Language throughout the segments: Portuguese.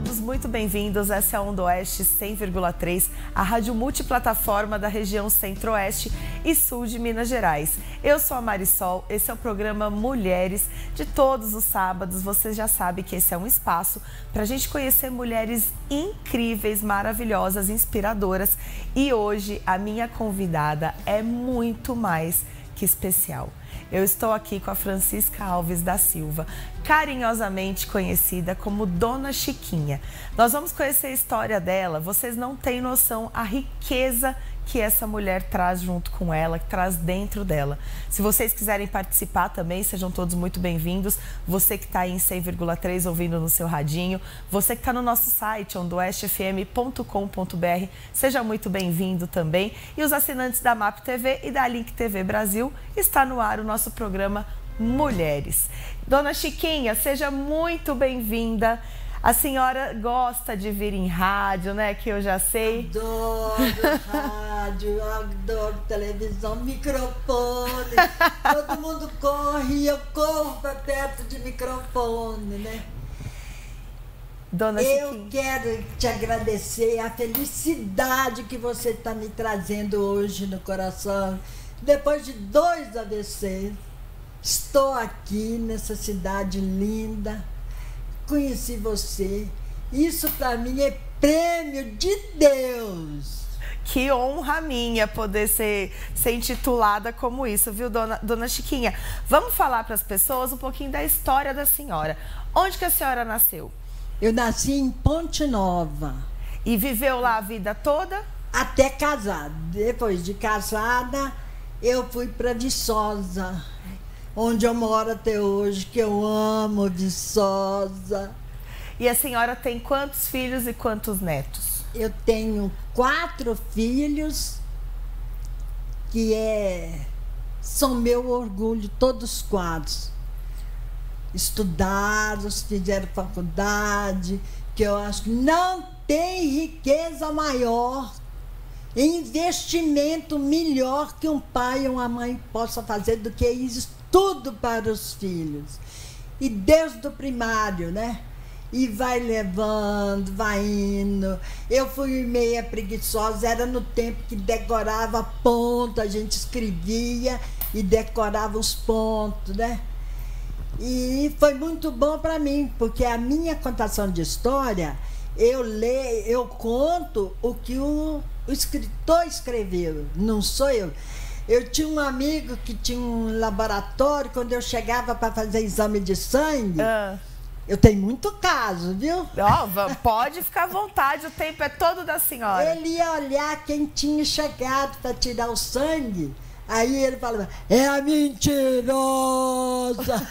todos muito bem-vindos. Essa é a Onda Oeste 100,3, a rádio multiplataforma da região Centro-Oeste e Sul de Minas Gerais. Eu sou a Marisol, esse é o programa Mulheres de todos os sábados. Vocês já sabem que esse é um espaço para a gente conhecer mulheres incríveis, maravilhosas, inspiradoras. E hoje a minha convidada é muito mais que especial. Eu estou aqui com a Francisca Alves da Silva, carinhosamente conhecida como Dona Chiquinha. Nós vamos conhecer a história dela. Vocês não têm noção a riqueza que essa mulher traz junto com ela, que traz dentro dela. Se vocês quiserem participar também, sejam todos muito bem-vindos. Você que está aí em 100,3 ouvindo no seu radinho, você que está no nosso site, ondoestfm.com.br, seja muito bem-vindo também. E os assinantes da MAP TV e da Link TV Brasil, está no ar o nosso programa Mulheres. Dona Chiquinha, seja muito bem-vinda. A senhora gosta de vir em rádio, né? Que eu já sei. Adoro rádio, adoro televisão, microfone. Todo mundo corre e eu corro para perto de microfone, né? Dona Chiquinha, eu quero te agradecer a felicidade que você está me trazendo hoje no coração. Depois de 2 AVCs, estou aqui nessa cidade linda. Conheci você. Isso para mim é prêmio de Deus. Que honra minha poder ser intitulada como isso, viu, Dona Chiquinha? Vamos falar para as pessoas um pouquinho da história da senhora. Onde que a senhora nasceu? Eu nasci em Ponte Nova. E viveu lá a vida toda? Até casada. Depois de casada, eu fui para Viçosa, onde eu moro até hoje, que eu amo Viçosa. E a senhora tem quantos filhos e quantos netos? Eu tenho 4 filhos, que são meu orgulho, todos 4. Estudaram, fizeram faculdade, que eu acho que não tem riqueza maior, investimento melhor que um pai ou uma mãe possa fazer do que isso. Tudo para os filhos. E desde o primário, né? E vai levando, vai indo. Eu fui meia preguiçosa, era no tempo que decorava ponto, a gente escrevia e decorava os pontos, né? E foi muito bom para mim, porque a minha contação de história, eu conto o que o escritor escreveu, não sou eu. Eu tinha um amigo que tinha um laboratório, quando eu chegava para fazer exame de sangue, eu tenho muito caso, viu? Pode ficar à vontade, o tempo é todo da senhora. Ele ia olhar quem tinha chegado para tirar o sangue, aí ele falava, é a mentirosa.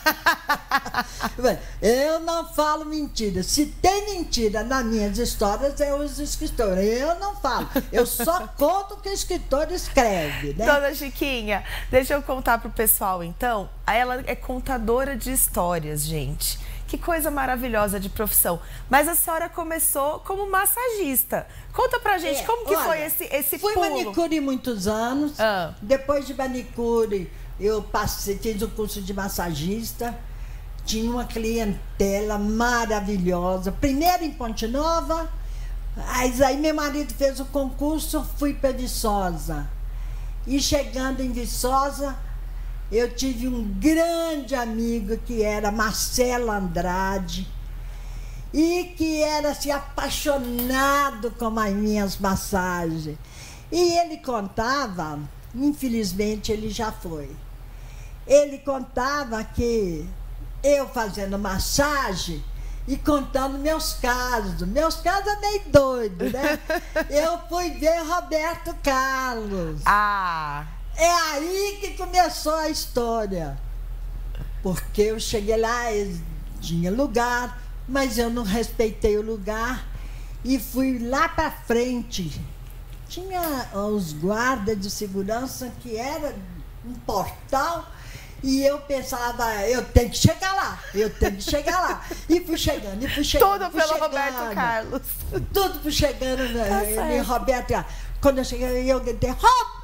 Eu não falo mentira. Se tem mentira nas minhas histórias, é os escritores. Eu não falo. Eu só conto o que o escritor escreve, né? Dona Chiquinha, deixa eu contar pro pessoal, então. Ela é contadora de histórias, gente. Que coisa maravilhosa de profissão. Mas a senhora começou como massagista. Conta pra gente como que foi esse pulo. Fui manicure muitos anos. Depois de manicure, eu fiz o curso de massagista. Tinha uma clientela maravilhosa. Primeiro em Ponte Nova. Aí meu marido fez o concurso, fui para Viçosa. E chegando em Viçosa, eu tive um grande amigo que era Marcelo Andrade e que era assim, apaixonado com as minhas massagens. E ele contava, infelizmente ele já foi, ele contava que eu fazendo massagem e contando meus casos é meio doido, né? Eu fui ver Roberto Carlos. É aí que começou a história. Porque eu cheguei lá, tinha lugar, mas eu não respeitei o lugar e fui lá para frente. Tinha os guardas de segurança que era um portal e eu pensava, eu tenho que chegar lá. E fui chegando. Tudo pelo Roberto Carlos. Tudo fui chegando, né? Roberto Carlos. Quando eu cheguei, eu gritei, Roberto!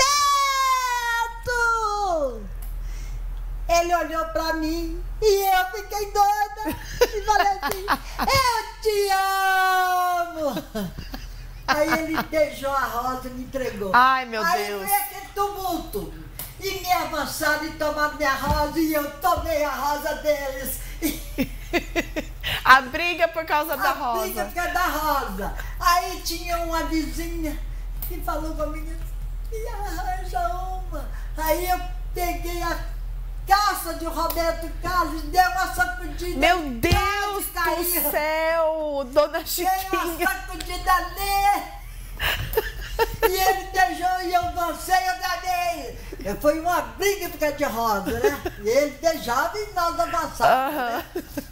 Ele olhou pra mim e eu fiquei doida e falei assim, eu te Aí ele beijou a rosa e me entregou. Ai, meu Deus. Aí veio aquele tumulto. E me avançaram e tomaram minha rosa e eu tomei a rosa deles. A briga por causa da rosa. A briga por causa da rosa. Aí tinha uma vizinha que falou comigo, e arranja uma. Aí eu peguei a calça de Roberto Carlos, deu uma sacudida. Meu Deus do céu, dona Chiquinha. Dei uma sacudida nele. E ele beijou e eu dancei, eu ganhei. Foi uma briga por causa de rosa, né? E ele beijava e nós avançávamos. Né?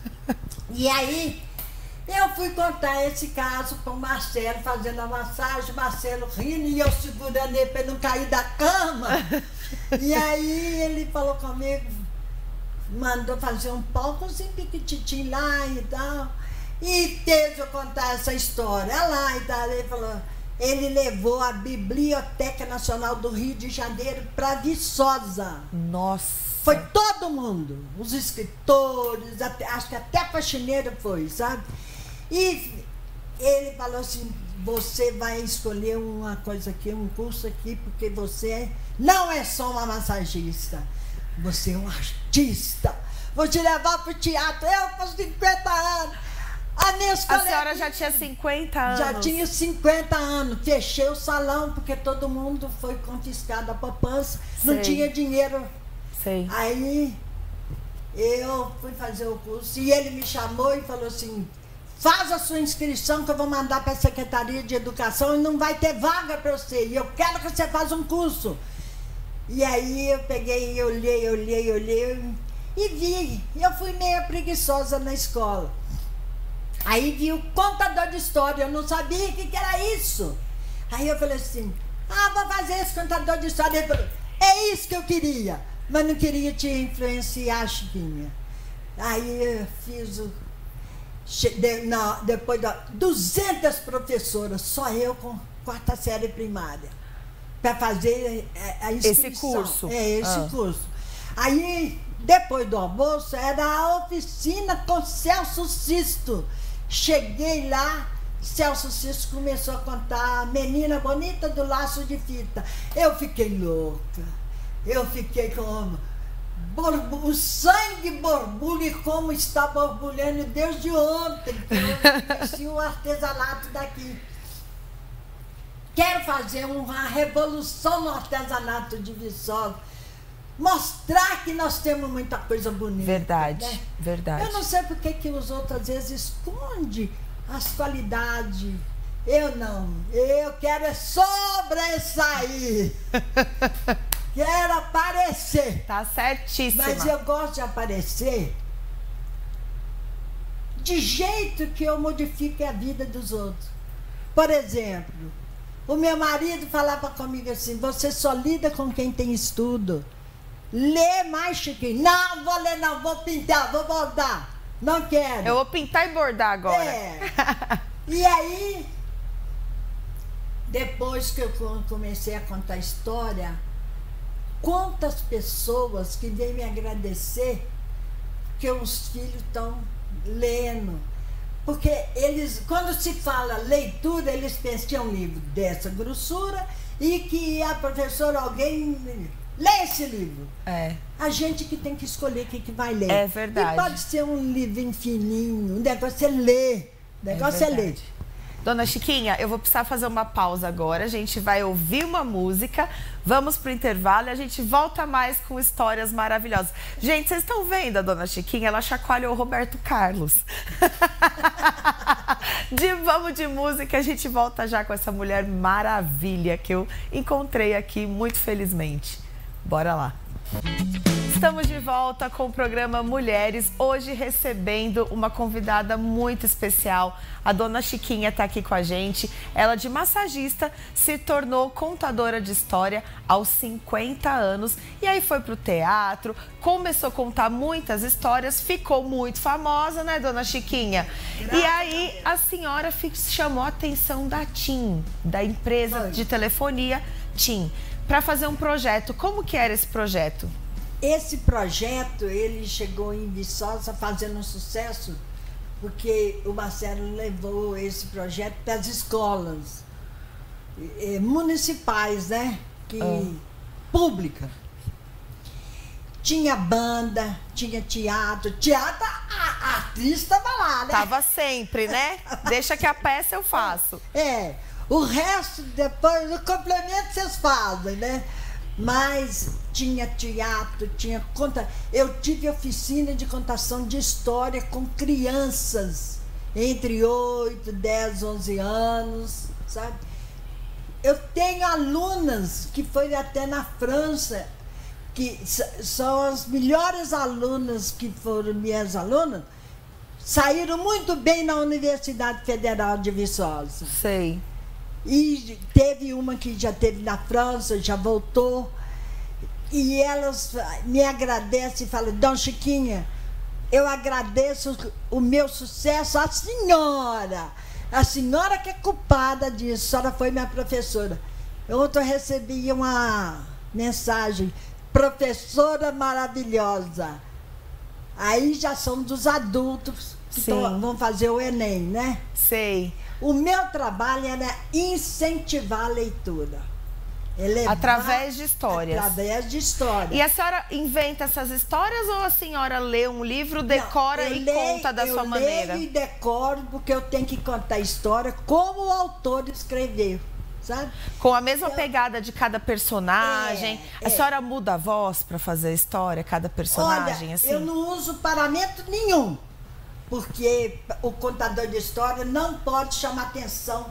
E aí, eu fui contar esse caso para o Marcelo, fazendo a massagem, Marcelo rindo e eu segurando ele para ele não cair da cama. E aí ele falou comigo, mandou fazer um palcozinho piquititinho lá e tal. E fez eu contar essa história lá e tal. Ele falou, ele levou a Biblioteca Nacional do Rio de Janeiro para Viçosa. Nossa! Foi todo mundo, os escritores, acho que até a faxineira foi, sabe? E ele falou assim, você vai escolher uma coisa aqui, um curso aqui, porque você não é só uma massagista, você é um artista. Vou te levar para o teatro, eu com 50 anos. A senhora já tinha 50 anos? Já tinha 50 anos. Fechei o salão, porque todo mundo foi confiscado a poupança, não tinha dinheiro. Sei. Aí eu fui fazer o curso e ele me chamou e falou assim, faz a sua inscrição que eu vou mandar para a Secretaria de Educação e não vai ter vaga para você. E eu quero que você faça um curso. E aí eu peguei, olhei e vi. Eu fui meio preguiçosa na escola. Aí vi o contador de história, eu não sabia o que era isso. Aí eu falei assim, vou fazer esse contador de história. Ele falou, é isso que eu queria, mas não queria te influenciar, Chiquinha. Aí eu fiz o... Depois de 200 professoras, só eu com 4ª série primária, para fazer a inscrição. Esse curso? Esse curso. Aí, depois do almoço, era a oficina com Celso Sisto. Cheguei lá, Celso Sisto começou a contar a menina bonita do laço de fita. Eu fiquei louca. Eu fiquei com... o sangue borbulha e como está borbulhando desde ontem, que eu conheci o artesanato daqui. Quero fazer uma revolução no artesanato de Viçosa. Mostrar que nós temos muita coisa bonita. Verdade, né? verdade. Eu não sei por que os outros às vezes escondem as qualidades. Eu não. Eu quero sobressair. Quero aparecer. Tá certíssima. Mas eu gosto de aparecer de jeito que eu modifique a vida dos outros. Por exemplo, o meu marido falava comigo assim, você só lida com quem tem estudo. Lê mais, Chiquinho. Não, vou ler não, vou pintar, vou bordar. Não quero. Eu vou pintar e bordar agora. E aí, depois que eu comecei a contar a história, quantas pessoas que vêm me agradecer que os filhos estão lendo. Porque eles, quando se fala leitura, eles pensam que é um livro dessa grossura e que a professora, alguém... Lê esse livro. A gente que tem que escolher quem que vai ler. É verdade. E pode ser um livrinho fininho, o negócio é ler. O negócio é ler. Dona Chiquinha, eu vou precisar fazer uma pausa agora. A gente vai ouvir uma música, vamos pro intervalo e a gente volta mais com histórias maravilhosas. Gente, vocês estão vendo a Dona Chiquinha? Ela chacoalhou o Roberto Carlos. Vamos de música, a gente volta já com essa mulher maravilha que eu encontrei aqui, muito felizmente. Bora lá. Estamos de volta com o programa Mulheres, hoje recebendo uma convidada muito especial. A Dona Chiquinha está aqui com a gente. Ela, de massagista, se tornou contadora de história aos 50 anos. E aí foi para o teatro, começou a contar muitas histórias, ficou muito famosa, né, Dona Chiquinha? E aí a senhora chamou a atenção da TIM, da empresa de telefonia TIM, para fazer um projeto. Como que era esse projeto? Esse projeto, ele chegou em Viçosa fazendo um sucesso, porque o Marcelo levou esse projeto para as escolas. municipais, né? Pública. Tinha banda, tinha teatro. Teatro, a atriz estava lá, né? Tava sempre, né? Deixa que a peça eu faço. O resto, depois, o complemento vocês fazem, né? Mas tinha teatro, tinha conta. Eu tive oficina de contação de história com crianças entre 8, 10, 11 anos, sabe? Eu tenho alunas que foi até na França, que são as melhores alunas que foram minhas alunas, saíram muito bem na Universidade Federal de Viçosa. Sei. E teve uma que já esteve na França, já voltou, e elas me agradecem e falam: Dona Chiquinha, eu agradeço o meu sucesso à senhora. A senhora que é culpada disso, a senhora foi minha professora. Ontem eu recebi uma mensagem: professora maravilhosa. Aí já são dos adultos que vão fazer o Enem, né? Sei. O meu trabalho era incentivar a leitura. Através de histórias. Através de histórias. E a senhora inventa essas histórias ou a senhora lê um livro, decora e conta da sua maneira? Eu leio e decoro porque eu tenho que contar a história como o autor escreveu, sabe? Com a mesma pegada de cada personagem. A senhora muda a voz para fazer a história, cada personagem? Olha, assim? Eu não uso paramento nenhum. Porque o contador de história não pode chamar atenção.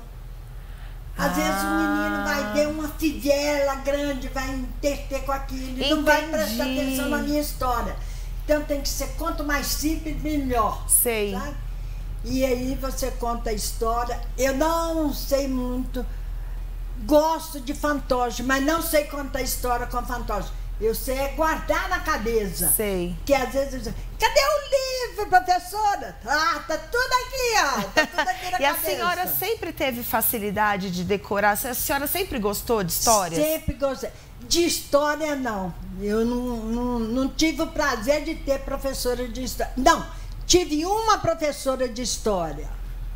Às vezes o menino vai ver uma fivela grande, vai interter com aquilo, e não vai prestar atenção na minha história. Então tem que ser, quanto mais simples, melhor. Sei. Sabe? E aí você conta a história. Eu não sei muito, gosto de fantoche, mas não sei contar história com fantoche. Eu sei guardar na cabeça. Sei. Que às vezes eu digo: cadê o livro, professora? Ah, tá tudo aqui, ó. Tá tudo aqui na cabeça. E a senhora sempre teve facilidade de decorar? A senhora sempre gostou de histórias? Sempre gostei. De história, não. Eu não tive o prazer de ter professora de história. Não, tive uma professora de história.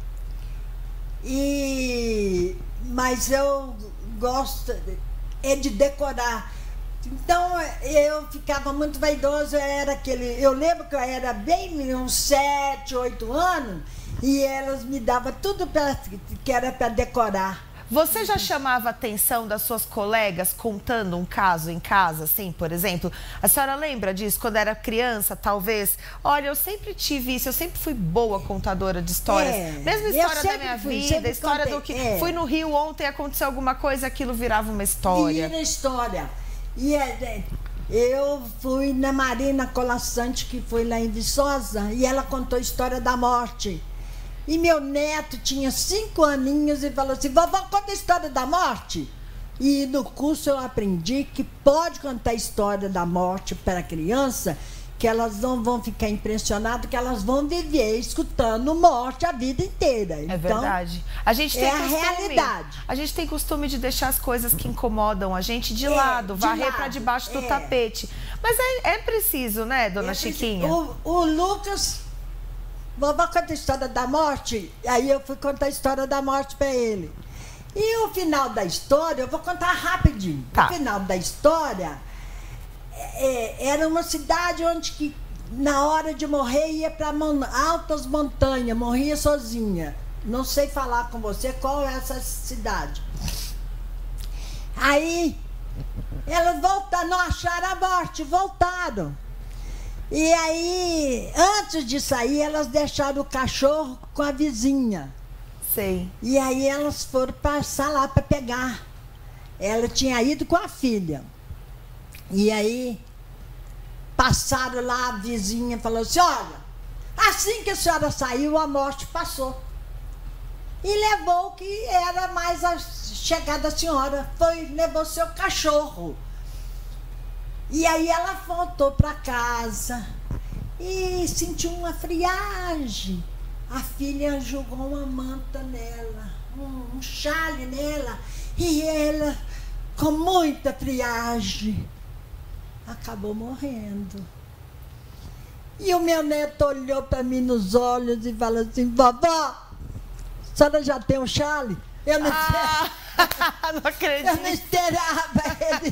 Mas eu gosto de decorar. Então, eu ficava muito vaidosa, eu lembro que eu era bem uns 7, 8 anos, e elas me davam tudo que era para decorar. Você já chamava a atenção das suas colegas contando um caso em casa, assim, por exemplo? A senhora lembra disso quando era criança, talvez? Olha, eu sempre tive isso, eu sempre fui boa contadora de histórias. Mesma história da minha vida, a história do que... Fui no Rio ontem, aconteceu alguma coisa, aquilo virava uma história. Vira história. E eu fui na Marina Colassante, que foi lá em Viçosa, e ela contou a história da morte. E meu neto tinha 5 aninhos e falou assim: vovó, conta a história da morte. E no curso eu aprendi que pode contar a história da morte para a criança, que elas não vão ficar impressionadas, que elas vão viver escutando morte a vida inteira. É verdade. A gente tem a realidade. A gente tem costume de deixar as coisas que incomodam a gente de lado, varrer para debaixo do tapete. Mas é preciso, né, dona Chiquinha? O Lucas, vovó, conta a história da morte. Aí eu fui contar a história da morte para ele. E o final da história, eu vou contar rapidinho. Tá. O final da história... era uma cidade onde que, na hora de morrer, ia para altas montanhas, morria sozinha. Não sei falar com você qual é essa cidade. Aí, elas voltaram, não acharam a morte, voltaram. E aí, antes de sair, elas deixaram o cachorro com a vizinha. Sei. E aí elas foram passar lá para pegar. Ela tinha ido com a filha. E aí, passaram lá, a vizinha falou assim: olha, assim que a senhora saiu, a morte passou. E levou o que era mais a chegada da senhora, levou seu cachorro. E aí ela voltou para casa e sentiu uma friagem. A filha jogou uma manta nela, um chale nela, e ela, com muita friagem, acabou morrendo. E o meu neto olhou para mim nos olhos e falou assim: vovó, a senhora já tem um chale? Eu não não acredito. Eu não esperava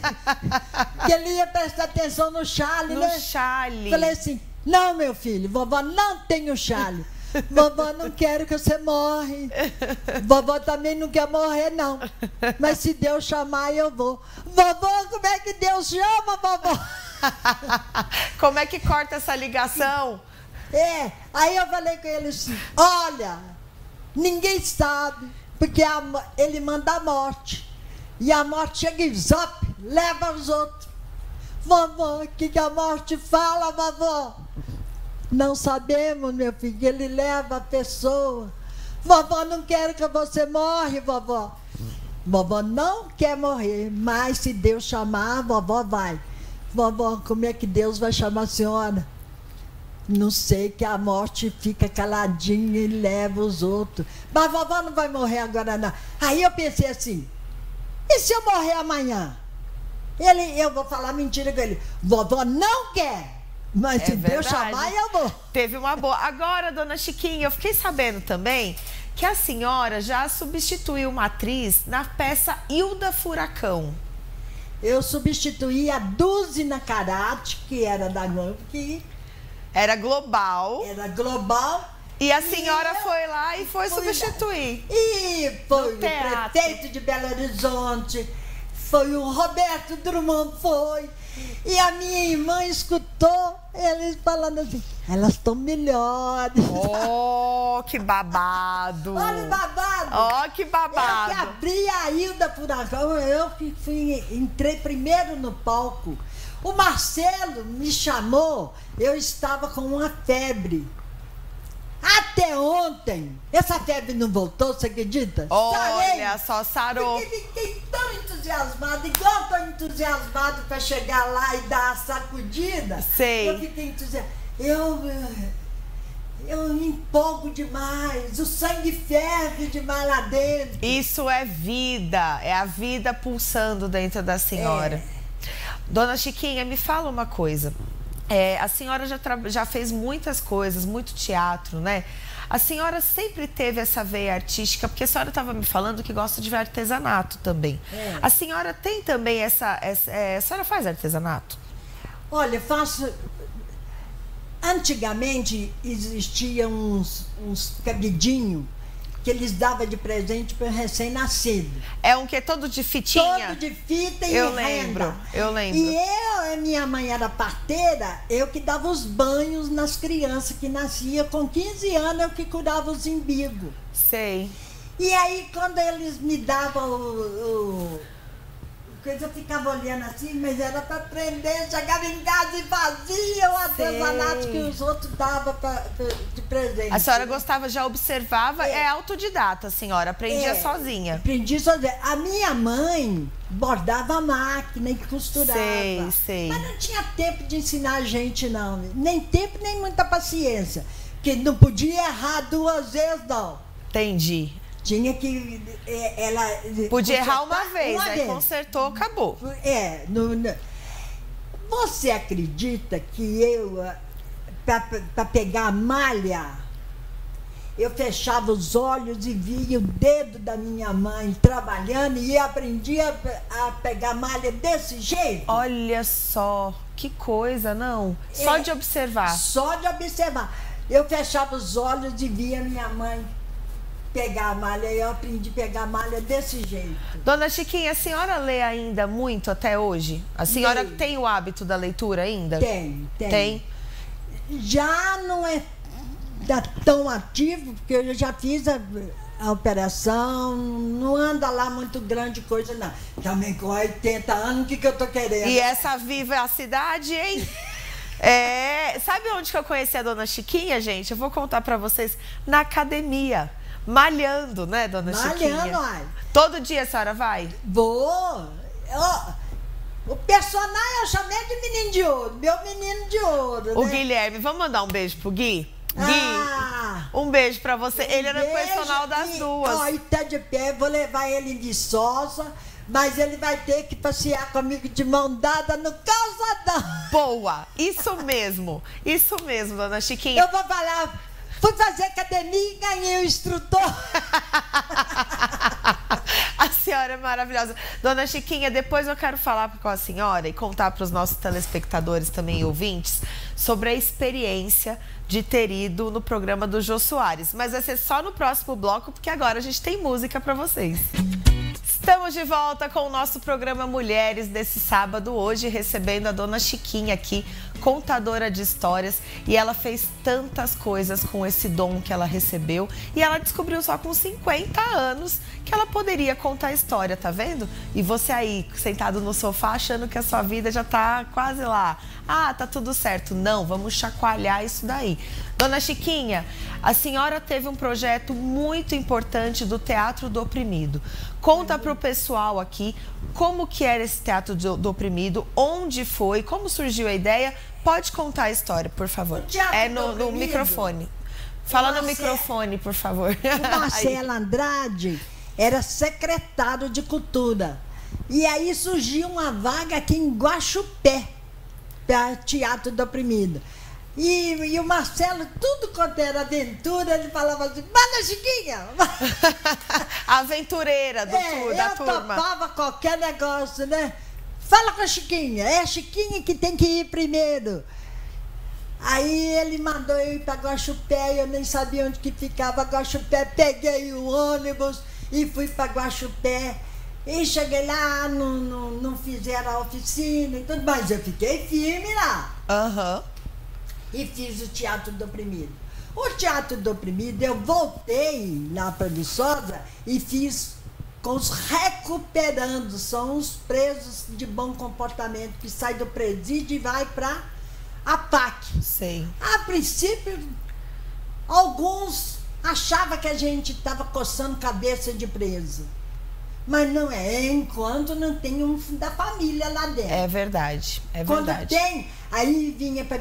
que ele ia prestar atenção no chale, né? No chale. Falei assim, não, meu filho, vovó não tem o chale. Vovó não quero que você morre. Vovó também não quer morrer, não. Mas se Deus chamar, eu vou. Vovó, como é que Deus chama, vovó? Como é que corta essa ligação? Aí eu falei com ele assim, olha, ninguém sabe, porque ele manda a morte. E a morte chega e zap, leva os outros. Vovó, o que a morte fala, vovó? Não sabemos, meu filho, ele leva a pessoa. Vovó, não quero que você morre, vovó. Vovó não quer morrer, mas se Deus chamar, vovó vai. Vovó, como é que Deus vai chamar a senhora? Não sei, que a morte fica caladinha e leva os outros. Mas vovó não vai morrer agora, não. Aí eu pensei assim, e se eu morrer amanhã? Eu vou falar mentira com ele. Vovó não quer. Mas se Deus chamar, eu vou. Teve uma boa. Agora, dona Chiquinha, eu fiquei sabendo também que a senhora já substituiu uma atriz na peça Hilda Furacão. Eu substituí a Duzina Karate, que era da Globo, que era global. Era global. E a senhora foi lá e foi substituir. E foi o prefeito de Belo Horizonte, foi o Roberto Drummond, foi. E a minha irmã escutou eles falando assim, elas estão melhores. Oh, que babado. Olha o babado. Oh, que babado. Eu que abri a Hilda Furacão, eu que entrei primeiro no palco. O Marcelo me chamou, eu estava com uma febre. Até ontem, essa febre não voltou, você acredita? Olha, só sarou. Porque fiquei tão entusiasmada, igual estou entusiasmado para chegar lá e dar a sacudida. Sei. Eu fiquei entusiasmada. Eu me empolgo demais, o sangue ferve demais lá dentro. Isso é vida, é a vida pulsando dentro da senhora. Dona Chiquinha, me fala uma coisa. A senhora já fez muitas coisas, muito teatro, né? A senhora sempre teve essa veia artística, porque a senhora estava me falando que gosta de ver artesanato também. A senhora tem também a senhora faz artesanato? Olha, faço... Antigamente existiam uns cabidinhos que eles davam de presente para recém-nascido. É um que é todo de fitinha? Todo de fita e eu renda. Lembro, eu lembro. E minha mãe era parteira, eu que dava os banhos nas crianças que nasciam. Com 15 anos, eu que curava os imbigos. Sei. E aí, quando eles me davam eu ficava olhando assim, mas era para aprender, chegava em casa e fazia o artesanato que os outros davam de presente. A senhora gostava, já observava, é autodidata, a senhora, aprendia sozinha. Aprendi sozinha. A minha mãe bordava a máquina e costurava. Sei. Mas não tinha tempo de ensinar a gente, não. Nem tempo, nem muita paciência. Porque não podia errar 2 vezes, não. Entendi. Tinha que... Podia errar uma vez, aí consertou, acabou. Você acredita que eu, para pegar a malha, eu fechava os olhos e via o dedo da minha mãe trabalhando e aprendia a pegar malha desse jeito? Olha só, que coisa, não? Só de observar. Só de observar. Eu fechava os olhos e via minha mãe pegar a malha, eu aprendi a pegar a malha desse jeito. Dona Chiquinha, a senhora lê ainda muito até hoje? A senhora tem o hábito da leitura ainda? Tem. Já não é tão ativo, porque eu já fiz a operação, não anda lá muito grande coisa, não. Também com 80 anos, o que eu tô querendo? E essa vivacidade, hein? Sabe onde que eu conheci a Dona Chiquinha, gente? Eu vou contar pra vocês. Na academia. Malhando, né, Dona Chiquinha? Malhando, ai. Todo dia a senhora vai? Vou. O personagem eu chamei de menino de ouro, meu menino de ouro, O né? Guilherme, vamos mandar um beijo pro Gui? Gui, um beijo pra você. Ele era o personal das duas. Ó, e tá de pé, vou levar ele de Viçosa, mas ele vai ter que passear comigo de mão dada no calçadão. Boa, isso mesmo, Dona Chiquinha. Eu vou falar... Fui fazer academia e ganhei o instrutor. A senhora é maravilhosa. Dona Chiquinha, depois eu quero falar com a senhora e contar para os nossos telespectadores também e ouvintes sobre a experiência de ter ido no programa do Jô Soares. Mas vai ser só no próximo bloco, porque agora a gente tem música para vocês. Estamos de volta com o nosso programa Mulheres desse sábado, hoje recebendo a Dona Chiquinha aqui, contadora de histórias, e ela fez tantas coisas com esse dom que ela recebeu e ela descobriu só com 50 anos que ela poderia contar história, tá vendo? E você aí, sentado no sofá, achando que a sua vida já tá quase lá. Ah, tá tudo certo. Não, vamos chacoalhar isso daí. Dona Chiquinha, a senhora teve um projeto muito importante do Teatro do Oprimido. Conta para o pessoal aqui como que era esse Teatro do Oprimido, onde foi, como surgiu a ideia. Pode contar a história, por favor. É no microfone. Fala no microfone, por favor. O Marcelo Andrade era secretário de Cultura. E aí surgiu uma vaga aqui em Guaxupé, para Teatro do Oprimido. E o Marcelo, tudo quanto era aventura, ele falava assim, manda Chiquinha! A aventureira da turma. Eu topava qualquer negócio, né? Fala com a Chiquinha, é a Chiquinha que tem que ir primeiro. Aí ele mandou eu ir para Guaxupé, eu nem sabia onde que ficava Guaxupé, peguei o ônibus e fui para Guaxupé. E cheguei lá, não fizeram a oficina e tudo, mas eu fiquei firme lá. E fiz o Teatro do Oprimido. O Teatro do Oprimido, eu voltei lá para Viçosa e fiz com os recuperando, são os presos de bom comportamento que saem do presídio e vai para a PAC. Sei. A princípio, alguns achavam que a gente estava coçando cabeça de preso. Mas não é, enquanto não tem um da família lá dentro. É verdade, é verdade. Quando tem, aí vinha para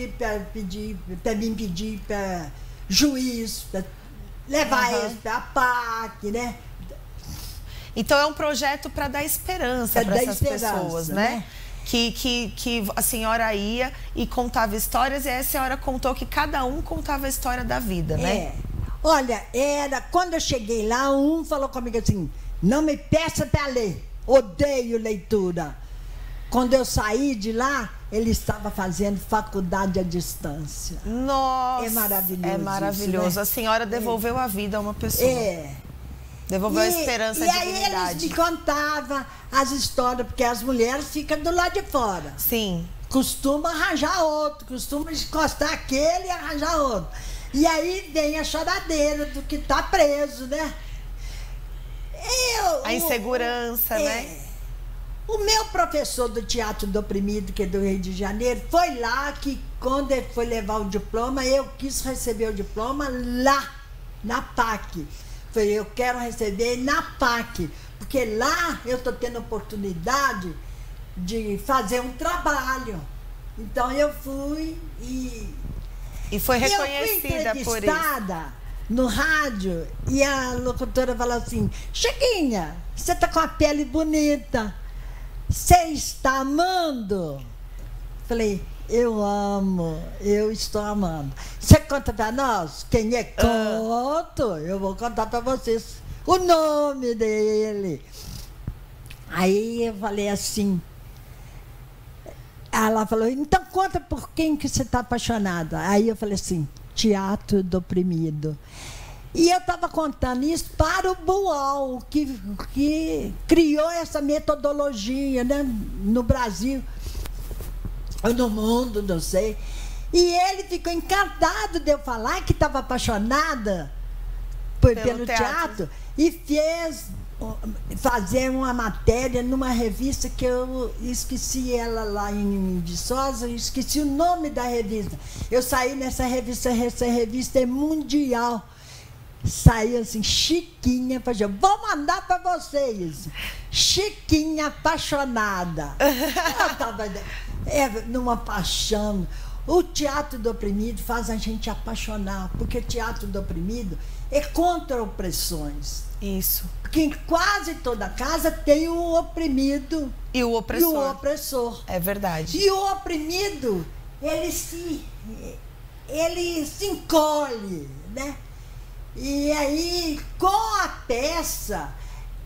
me pedir para juiz, para levar eles para a PAC, né? Então é um projeto para dar esperança para essas pessoas, né? Que a senhora ia e contava histórias, e aí a senhora contou que cada um contava a história da vida, né? Olha, quando eu cheguei lá, um falou comigo assim, não me peça para ler, odeio leitura. Quando eu saí de lá, ele estava fazendo faculdade à distância. Nossa! É maravilhoso. É maravilhoso. Isso, né? A senhora devolveu a vida a uma pessoa. Devolveu a esperança, a dignidade. E aí eles me contavam as histórias, porque as mulheres ficam do lado de fora. Sim. Costuma arranjar outro, costuma encostar aquele e arranjar outro. E aí vem a choradeira do que está preso, né? A insegurança, né? O meu professor do Teatro do Oprimido, que é do Rio de Janeiro, foi lá que, quando ele foi levar o diploma, eu quis receber o diploma lá, na PAC. Falei, eu quero receber na PAC, porque lá eu estou tendo oportunidade de fazer um trabalho. Então eu fui e foi reconhecida por isso. No rádio, e a locutora falou assim, Chiquinha, você tá com a pele bonita, você está amando? Falei, eu amo, eu estou amando. Você conta para nós? Quem é? Conto, eu vou contar para vocês o nome dele. Aí eu falei assim, ela falou, então conta por quem que você está apaixonada. Aí eu falei assim, Teatro do Oprimido. E eu estava contando isso para o Buol, que criou essa metodologia, né, no Brasil, ou no mundo, não sei. E ele ficou encantado de eu falar que estava apaixonada pelo teatro e fez fazer uma matéria numa revista que eu esqueci ela lá em Viçosa, eu esqueci o nome da revista. Eu saí nessa revista é mundial. Saiu assim, Chiquinha, vou mandar para vocês. Chiquinha apaixonada. Eu estava numa paixão. O Teatro do Oprimido faz a gente apaixonar, porque o Teatro do Oprimido é contra opressões. Isso. Porque em quase toda casa tem o oprimido e o opressor. É verdade. E o oprimido, ele se encolhe, né? E aí, com a peça,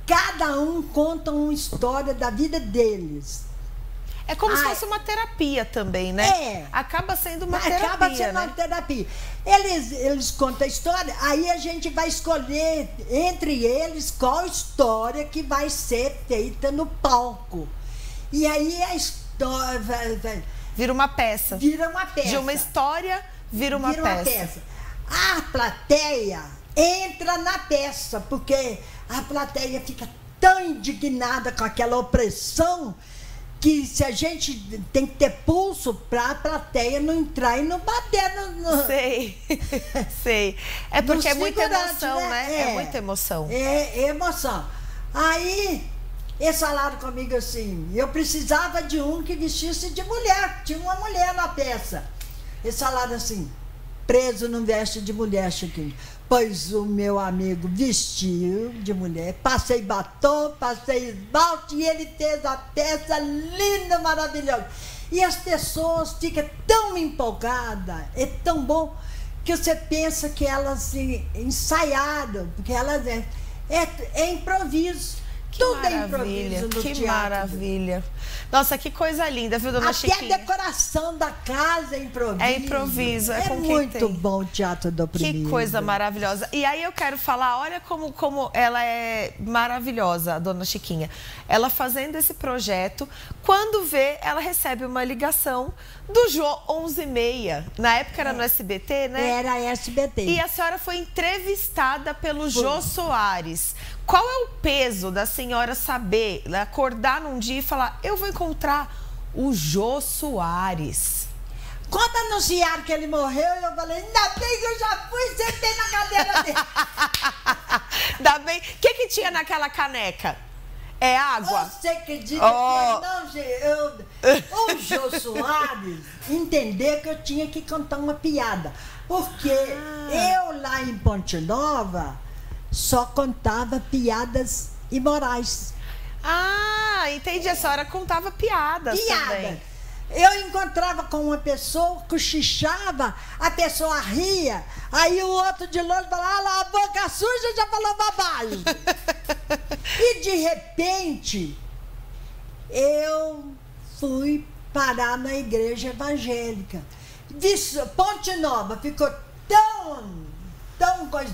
cada um conta uma história da vida deles. É como se fosse uma terapia também, né? É. Acaba sendo uma terapia, Acaba sendo né? uma terapia. Eles contam a história, aí a gente vai escolher entre eles qual história que vai ser feita no palco. E aí a história... Vira uma peça. Vira uma peça. De uma história, vira uma peça. A plateia entra na peça, porque a plateia fica tão indignada com aquela opressão que se a gente tem que ter pulso para a plateia não entrar e não bater no... Sei, sei. É porque é muita emoção, né? É muita emoção. É emoção. Aí, eles falaram comigo assim, eu precisava de um que vestisse de mulher, tinha uma mulher na peça. Eles falaram assim, preso não veste de mulher, Chiquinho. Pois o meu amigo vestiu de mulher, passei batom, passei esmalte e ele fez a peça linda, maravilhosa. E as pessoas ficam tão empolgadas, é tão bom, que você pensa que elas ensaiaram, porque elas é improviso. Tudo é improviso no teatro. Que maravilha. Nossa, que coisa linda, viu, dona Chiquinha? Até a decoração da casa é improviso. É improviso, é com quem muito tem. bom o Teatro do Oprimido. Que coisa maravilhosa. E aí eu quero falar, olha como ela é maravilhosa, a dona Chiquinha. Ela fazendo esse projeto, quando vê, ela recebe uma ligação do Jô 11:30. Na época era no SBT, né? Era SBT. E a senhora foi entrevistada pelo Jô Soares. Qual é o peso da senhora saber, acordar num dia e falar, eu vou encontrar o Jô Soares? Quando anunciaram que ele morreu, eu falei, ainda bem que eu já fui sentei na cadeira dele. Ainda bem. O que tinha naquela caneca? É água? Você acredita que o Jô Soares entendeu que eu tinha que contar uma piada. Porque eu lá em Ponte Nova só contava piadas imorais. Ah, entendi. A senhora contava piadas também. Eu encontrava com uma pessoa, cochichava, a pessoa ria, aí o outro de longe falava, lá, a boca suja já falou bobagem. E de repente, eu fui parar na igreja evangélica. Ponte Nova ficou tão coisa...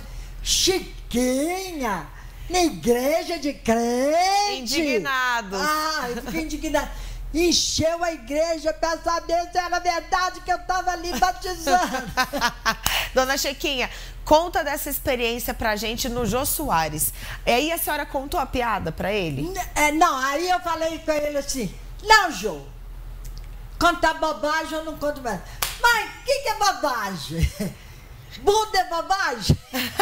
Chiquinha, na igreja de crente. Indignado. Eu fiquei indignado. Encheu a igreja para saber se era verdade que eu estava ali batizando. Dona Chiquinha, conta dessa experiência pra gente no Jô Soares. E aí a senhora contou a piada pra ele? Não, aí eu falei com ele assim, não, Jô, contar bobagem eu não conto mais. Mas o que é bobagem? Bunda é bobagem?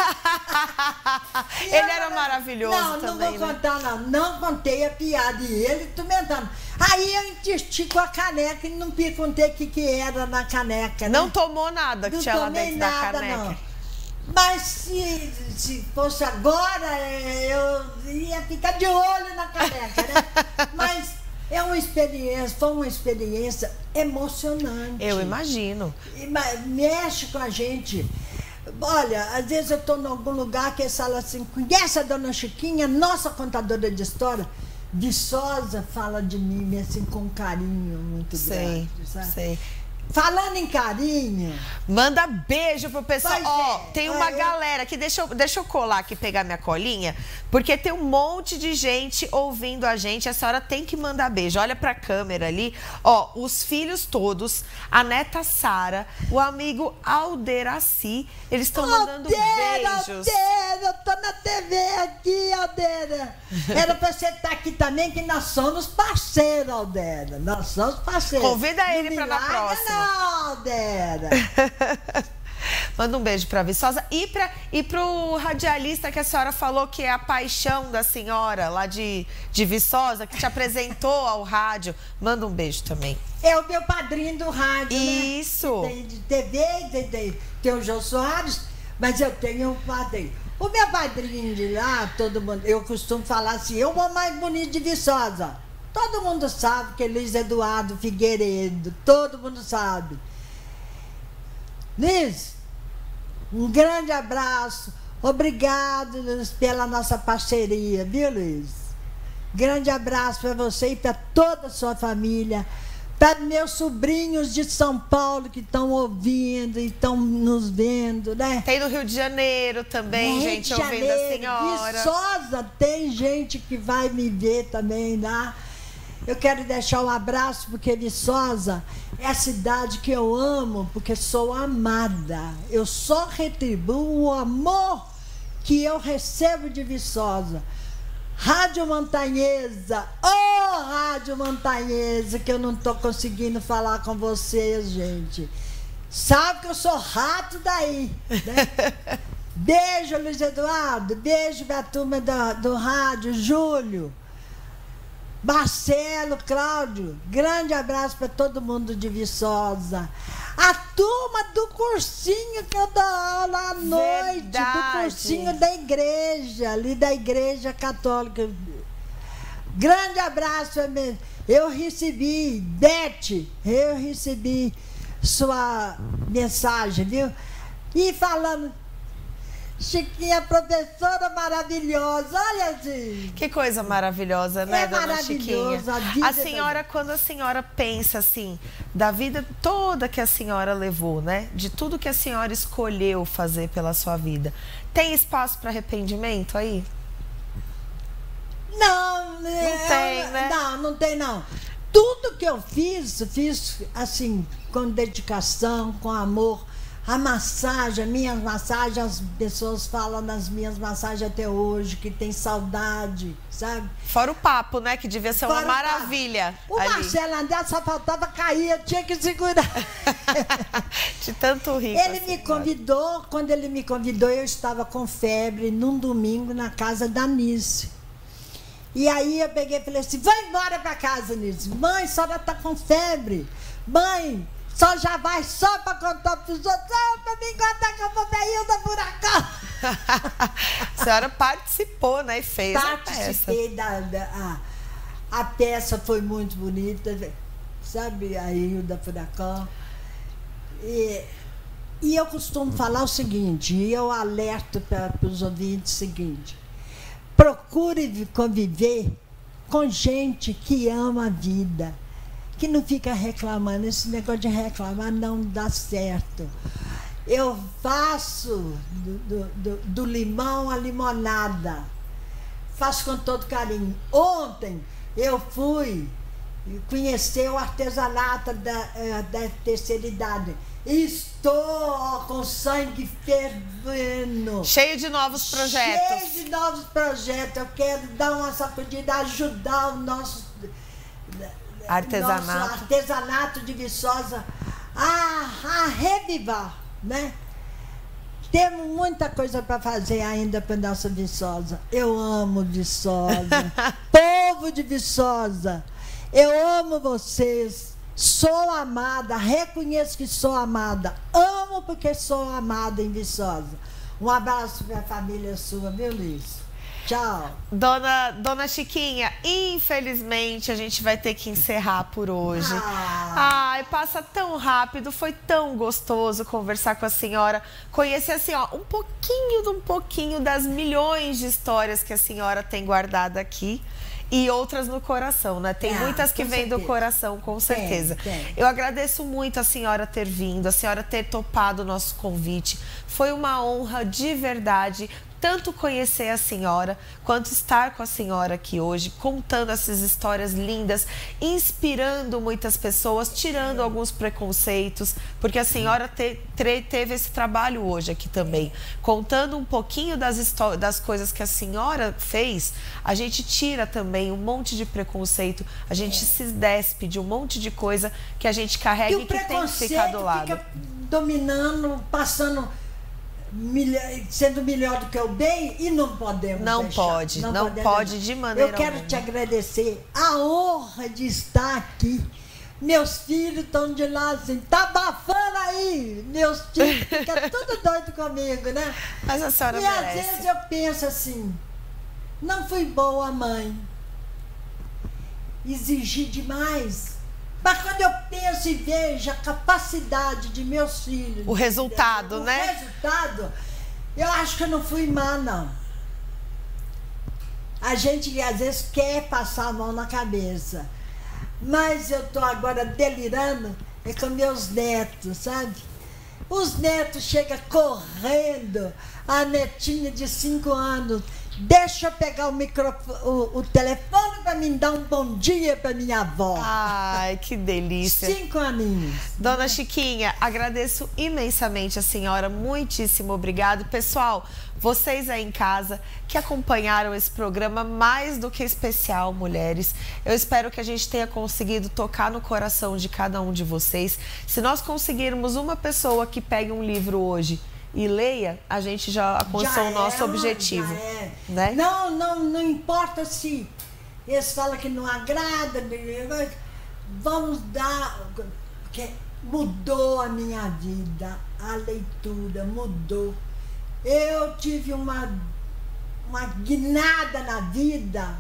Ele era maravilhoso também. Não vou contar, não. Não contei a piada. E ele tumentando. Aí eu insisti com a caneca e não perguntei o que era na caneca. Não tomou nada que tinha lá dentro da caneca? Não. Mas se fosse agora, eu ia ficar de olho na caneca, né? Mas foi uma experiência emocionante. Eu imagino. Mexe com a gente. Olha, às vezes eu estou em algum lugar que eles falam assim, conhece a dona Chiquinha, nossa contadora de história? Viçosa fala de mim assim com um carinho muito grande, sabe? Sei. Falando em carinho... Manda beijo pro pessoal. Tem uma galera aqui, deixa eu colar aqui, pegar minha colinha, porque tem um monte de gente ouvindo a gente, a senhora tem que mandar beijo. Olha pra câmera ali, os filhos todos, a neta Sara, o amigo Alderaci, eles estão mandando beijos. Aldeira, eu tô na TV aqui, Aldeira. Era pra você estar aqui também, que nós somos parceiros, Aldeira. Nós somos parceiros. Convida ele pra na próxima. Aldeira. Manda um beijo pra Viçosa e pro radialista que a senhora falou que é a paixão da senhora lá de Viçosa, que te apresentou ao rádio. Manda um beijo também. É o meu padrinho do rádio, Isso. Né? Tem de TV, tem o Jô Soares, mas eu tenho um padrinho. O meu padrinho de lá, todo mundo, eu costumo falar assim, eu vou mais bonito de Viçosa. Todo mundo sabe que é Luiz Eduardo Figueiredo, todo mundo sabe. Liz, um grande abraço. Obrigado, Luiz, pela nossa parceria, viu, Luiz? Grande abraço para você e para toda a sua família. Para meus sobrinhos de São Paulo que estão ouvindo e estão nos vendo, né? Tem no Rio de Janeiro também, gente, ouvindo a senhora. Viçosa, tem gente que vai me ver também lá. Eu quero deixar um abraço, porque Viçosa é a cidade que eu amo, porque sou amada. Eu só retribuo o amor que eu recebo de Viçosa. Rádio Montanhesa, Rádio Montanhesa, que eu não estou conseguindo falar com vocês, gente. Sabe que eu sou rato daí, né? Beijo, Luiz Eduardo, beijo para a turma do rádio, Júlio, Marcelo, Cláudio, grande abraço para todo mundo de Viçosa. A turma do cursinho que eu dou aula à noite, do cursinho da igreja, ali da Igreja Católica. Grande abraço, eu recebi, Beth, eu recebi sua mensagem, viu? E falando, Chiquinha, professora maravilhosa, olha assim. Que coisa maravilhosa, né, dona Chiquinha? A senhora, quando a senhora pensa assim, da vida toda que a senhora levou, né? De tudo que a senhora escolheu fazer pela sua vida, tem espaço para arrependimento aí? Não, não tem, né? Não tem, não. Tudo que eu fiz assim, com dedicação, com amor. A massagem, minhas massagens, as pessoas falam nas minhas massagens até hoje, que tem saudade, sabe? Fora o papo, né? Que devia ser uma maravilha. O Marcelo André só faltava cair, eu tinha que segurar. De tanto rir. Ele me convidou, quando ele me convidou, eu estava com febre num domingo na casa da Nice. E aí eu peguei e falei assim, vai embora pra casa, Nice. Mãe, a senhora tá com febre. Mãe, só já vai só para contar para os outros, para me contar que eu vou ver da Furacão. A senhora participou, né? E fez a peça. Participei a peça foi muito bonita, sabe? A Hilda Furacão. E eu costumo falar o seguinte, e eu alerto para os ouvintes o seguinte, procure conviver com gente que ama a vida, que não fica reclamando. Esse negócio de reclamar não dá certo. Eu faço do limão a limonada. Faço com todo carinho. Ontem eu fui conhecer o artesanato da terceira idade. Estou com sangue fervendo. Cheio de novos projetos. Cheio de novos projetos. Eu quero dar uma sacudida, ajudar o nosso artesanato de Viçosa a revivar, né? Temos muita coisa para fazer ainda para nossa Viçosa. Eu amo Viçosa. Povo de Viçosa, eu amo vocês. Sou amada, reconheço que sou amada. Amo porque sou amada em Viçosa. Um abraço para a família sua, viu, Luiz? Tchau. Dona Chiquinha, infelizmente a gente vai ter que encerrar por hoje. Ai, passa tão rápido, foi tão gostoso conversar com a senhora, conhecer assim, ó, um pouquinho das milhões de histórias que a senhora tem guardada aqui. E outras no coração, né? Tem muitas que vêm do coração, com certeza. Tem. Eu agradeço muito a senhora ter vindo, a senhora ter topado o nosso convite. Foi uma honra de verdade, tanto conhecer a senhora, quanto estar com a senhora aqui hoje, contando essas histórias lindas, inspirando muitas pessoas, tirando alguns preconceitos, porque a senhora teve esse trabalho hoje aqui também. Contando um pouquinho das coisas que a senhora fez, a gente tira também um monte de preconceito, a gente se despe de um monte de coisa que a gente carrega e que tem que ficar do lado. Fica dominando, passando, sendo melhor do que o bem, e não podemos não deixar. Não pode de maneira Eu quero te agradecer a honra de estar aqui. Meus filhos estão de lá assim, tá abafando aí. Meus filhos ficam tudo doido comigo, né? Mas a senhora merece. Às vezes eu penso assim, não fui boa mãe, exigi demais. Mas quando eu penso e vejo a capacidade de meus filhos... O resultado, né? O resultado, Eu acho que eu não fui má, não. A gente às vezes quer passar a mão na cabeça. Mas eu tô agora delirando é com meus netos, sabe? Os netos chegam correndo. A netinha de 5 anos. Deixa eu pegar o microfone, o telefone para me dar um bom dia para minha avó. Ai, que delícia. 5 aninhos. Dona Chiquinha, agradeço imensamente a senhora. Muitíssimo obrigado. Pessoal, vocês aí em casa que acompanharam esse programa mais do que especial, mulheres. Eu espero que a gente tenha conseguido tocar no coração de cada um de vocês. Se nós conseguirmos uma pessoa que pegue um livro hoje e leia, a gente já alcançou o nosso objetivo. Né? Não importa se eles falam que não agrada, vamos dar, porque mudou a minha vida, a leitura mudou. Eu tive uma guinada na vida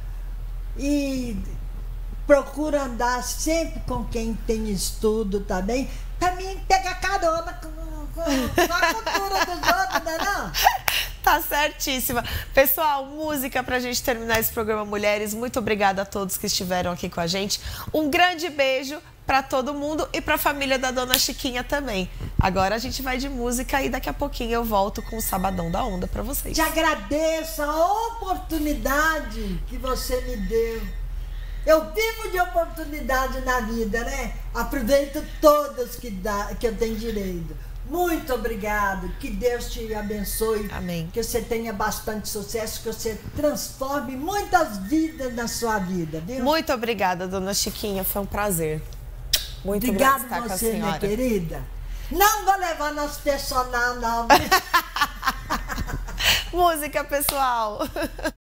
e procuro andar sempre com quem tem estudo também, para mim pegar carona com a cultura dos outros, né, não? Tá certíssima. Pessoal, música pra gente terminar esse programa Mulheres. Muito obrigada a todos que estiveram aqui com a gente. Um grande beijo pra todo mundo e pra família da Dona Chiquinha também. Agora a gente vai de música e daqui a pouquinho eu volto com o Sabadão da Onda pra vocês. Te agradeço a oportunidade que você me deu. Eu vivo de oportunidade na vida, né? Aproveito todas que eu tenho direito. Muito obrigado, que Deus te abençoe. Amém. Que você tenha bastante sucesso, que você transforme muitas vidas na sua vida, viu? Muito obrigada, Dona Chiquinha, foi um prazer. Muito obrigada estar a com a você, senhora. minha querida. Não vou levar nosso personal, não. Música, pessoal.